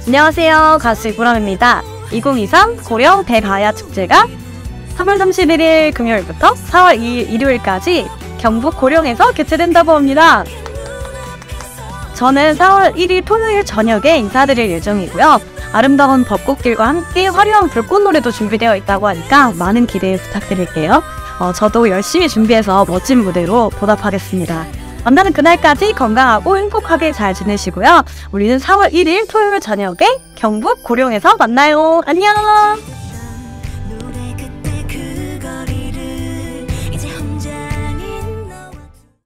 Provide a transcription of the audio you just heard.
안녕하세요. 가수 이보람입니다. 2023 고령 대가야 축제가 3월 31일 금요일부터 4월 2일 일요일까지 경북 고령에서 개최된다고 합니다. 저는 4월 1일 토요일 저녁에 인사드릴 예정이고요. 아름다운 벚꽃길과 함께 화려한 불꽃 노래도 준비되어 있다고 하니까 많은 기대 부탁드릴게요. 저도 열심히 준비해서 멋진 무대로 보답하겠습니다. 만나는 그날까지 건강하고 행복하게 잘 지내시고요. 우리는 4월 1일 토요일 저녁에 경북 고령에서 만나요. 안녕!